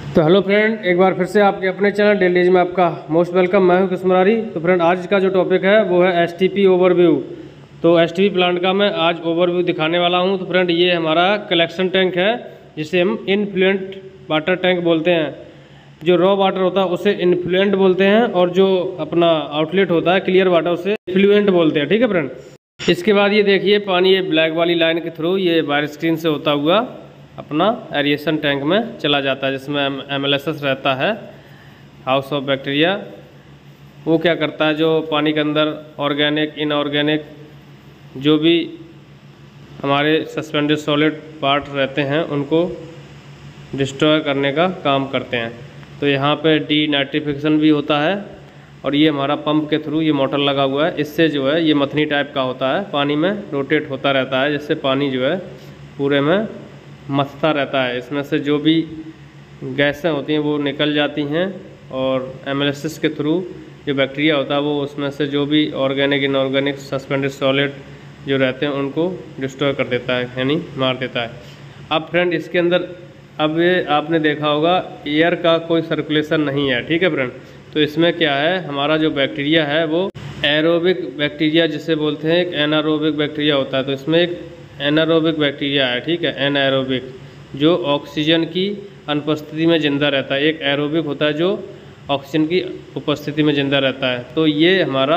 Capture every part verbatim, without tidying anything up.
तो hello friend, एक बार फिर से आपके अपने चैनल डेलीज में आपका मोस्ट वेलकम। मैं हूं किस्मरारी। तो फ्रेंड, आज का जो टॉपिक है वो है एसटीपी ओवरव्यू। तो एसटीपी प्लांट का मैं आज ओवरव्यू दिखाने वाला हूं। तो फ्रेंड, ये हमारा कलेक्शन टैंक है जिसे हम इनफ्लुएंट वाटर टैंक बोलते हैं। जो रॉ वाटर होता है उसे इनफ्लुएंट बोलते हैं और जो अपना आउटलेट होता है क्लियर वाटर उसे इफ्लुएंट बोलते हैं। ठीक है फ्रेंड, इसके बाद ये देखिए पानी ये ब्लैक वाली लाइन के थ्रू ये वायर स्क्रीन से होता हुआ अपना एरिएशन टैंक में चला जाता है, जिसमें एम एल एस एस रहता है, हाउस ऑफ बैक्टीरिया। वो क्या करता है, जो पानी के अंदर ऑर्गेनिक इनऑर्गेनिक जो भी हमारे सस्पेंडेड सॉलिड पार्ट रहते हैं उनको डिस्ट्रॉय करने का काम करते हैं। तो यहाँ पे डी नाइट्रिफिकेशन भी होता है और ये हमारा पंप के थ्रू ये मोटर लगा हुआ है। इससे जो है ये मथनी टाइप का होता है, पानी में रोटेट होता रहता है, जिससे पानी जो है पूरे में मथता रहता है। इसमें से जो भी गैसें होती हैं वो निकल जाती हैं और एम एल एस एस के थ्रू जो बैक्टीरिया होता है वो उसमें से जो भी ऑर्गेनिक इनऑर्गेनिक सस्पेंडेड सॉलिड जो रहते हैं उनको डिस्ट्रॉय कर देता है, यानी मार देता है। अब फ्रेंड, इसके अंदर अब ये आपने देखा होगा एयर का कोई सर्कुलेशन नहीं है। ठीक है फ्रेंड, तो इसमें क्या है, हमारा जो बैक्टीरिया है वो एरोबिक बैक्टीरिया जिसे बोलते हैं, एक एनारोबिक बैक्टीरिया होता है। तो इसमें एक एनारोबिक बैक्टीरिया है, ठीक है, एनारोबिक जो ऑक्सीजन की अनुपस्थिति में जिंदा रहता है। एक एरोबिक होता है जो ऑक्सीजन की उपस्थिति में जिंदा रहता है। तो ये हमारा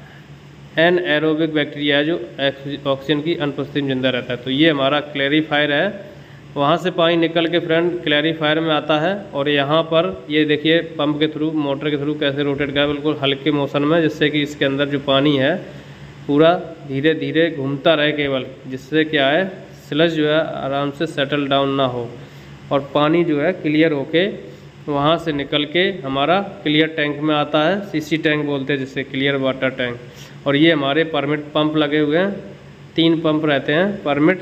एन एरोबिक बैक्टीरिया है जो ऑक्सीजन की अनुपस्थिति में जिंदा रहता है। तो ये हमारा क्लैरिफायर है, वहाँ से पानी निकल के फ्रेंड क्लैरिफायर में आता है और यहाँ पर ये देखिए पंप के थ्रू मोटर के थ्रू कैसे रोटेट कर बिल्कुल हल्के मोशन में, जिससे कि इसके अंदर जो पानी है पूरा धीरे धीरे घूमता रहे केवल, जिससे क्या है स्लज जो है आराम से सेटल डाउन ना हो और पानी जो है क्लियर होके वहाँ से निकल के हमारा क्लियर टैंक में आता है। सीसी टैंक बोलते हैं जिससे, क्लियर वाटर टैंक। और ये हमारे परमिट पंप लगे हुए हैं, तीन पंप रहते हैं, परमिट,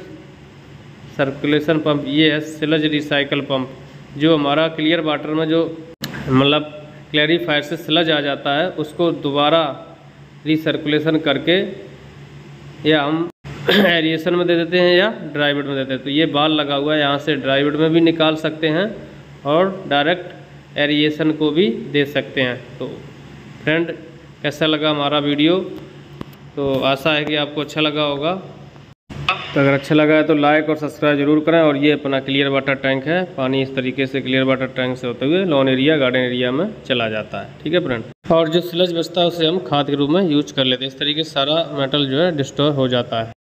सर्कुलेशन पंप, ये है स्लज रिसाइकल पंप। जो हमारा क्लियर वाटर में जो मतलब क्लैरिफायर से स्लज आ जाता है उसको दोबारा रिसर्कुलेशन करके या हम एरिएशन में दे देते हैं या ड्राई बेड में देते हैं। तो ये बाल लगा हुआ है, यहाँ से ड्राई बेड में भी निकाल सकते हैं और डायरेक्ट एरिएशन को भी दे सकते हैं। तो फ्रेंड, कैसा लगा हमारा वीडियो? तो आशा है कि आपको अच्छा लगा होगा। तो अगर अच्छा लगा है तो लाइक और सब्सक्राइब जरूर करें। और ये अपना क्लियर वाटर टैंक है, पानी इस तरीके से क्लियर वाटर टैंक से होते हुए लॉन एरिया गार्डन एरिया में चला जाता है। ठीक है फ्रेंड, और जो स्लज बचता है उसे हम खाद के रूप में यूज कर लेते हैं। इस तरीके से सारा मेटल जो है डिस्ट्रॉय हो जाता है।